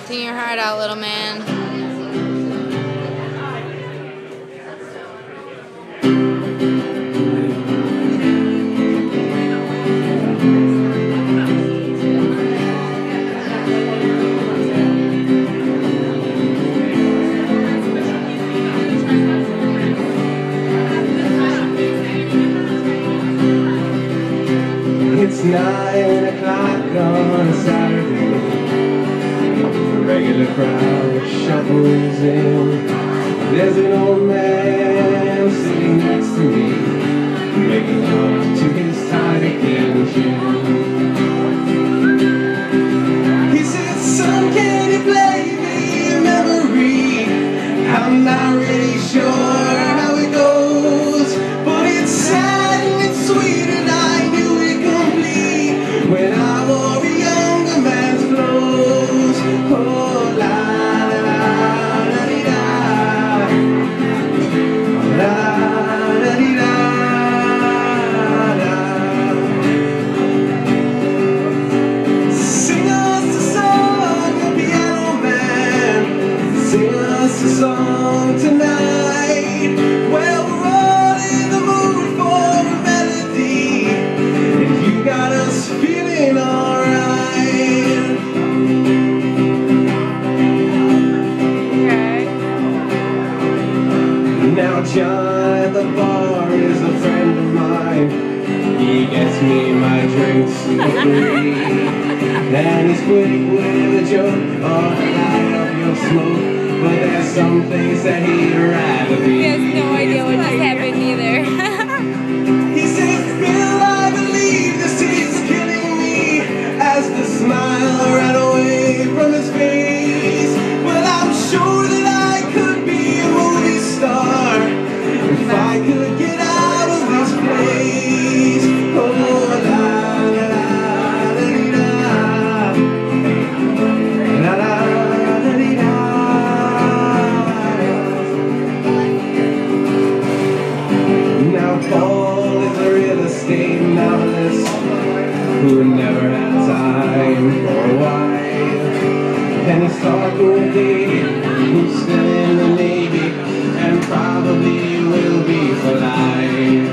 Sing your heart out, little man. It's 9 o'clock on a Saturday. The regular crowd shuffles in. There's an old man sitting next to me, making love to his tired engine. He said, "Son, can you play me a memory? I'm not really sure how it goes, but it's sad and it's sweet and I knew it complete when I wore a younger man's clothes." Oh, la la la la dee da, la la dee da da. Sing us a song, the piano man. Sing us a song tonight. Well, we're all in the mood for a melody, and you got us feeling alright. Now John at the bar is a friend of mine. He gets me my drinks for free, and he's quick with a joke or a light up your smoke. But there's some things that he'd rather be. He has no idea what just happened either. He says, "Bill, I believe this is killing me," as the smile ran away from his face. Well, I'm sure that I could be a movie star if I could get out of this place. Oh, la la la la dee da, la la la dee da. Now Paul is a real estate novelist who never had time for a wife, and he's talking with Dave, who's still in the Navy and probably will be for life.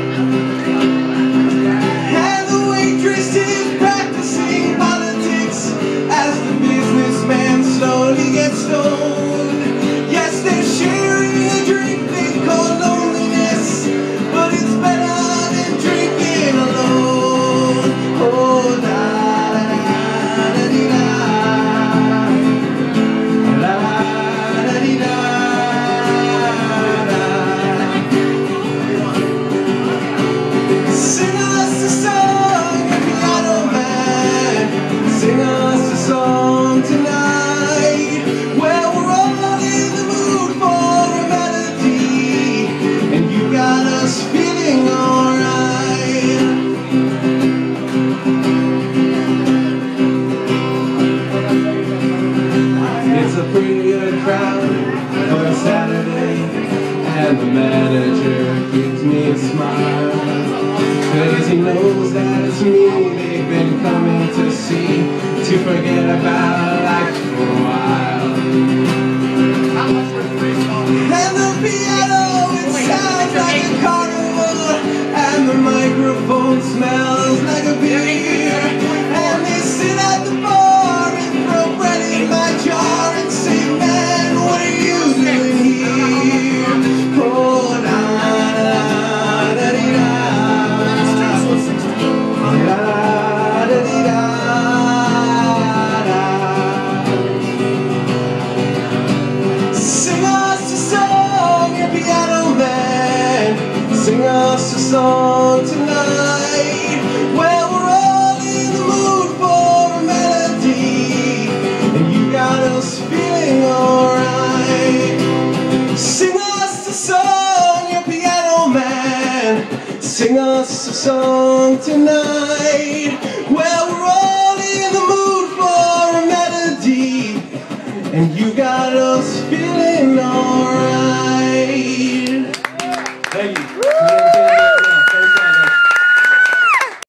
And the waitress is practicing politics as the businessman slowly gets stoned. Yes, they're sharing a drink they call loneliness, but it's better than drinking alone. Oh, la la la dee da, la la dee da da. Sing us a song, piano man. Sing us a song tonight. Well, we're all in the mood for a melody, and you got us feeling alright. It's a pretty good crowd for a Saturday, and the manager gives me a smile, 'cause he knows that it's me they've been coming to see, to forget about life for a while. And the piano, it sounds like a carnival, and the microphone smells like a beer, and they sit at the bar and throw bread in my jar and say, "Man, what are you doing here?" Oh, la la la dee da, la la dee da da. Sing us a song, your piano man. Sing us a song tonight. Well, we're all in the mood for a melody, and you got us feeling alright. Sing us a song, your piano man. Sing us a song tonight.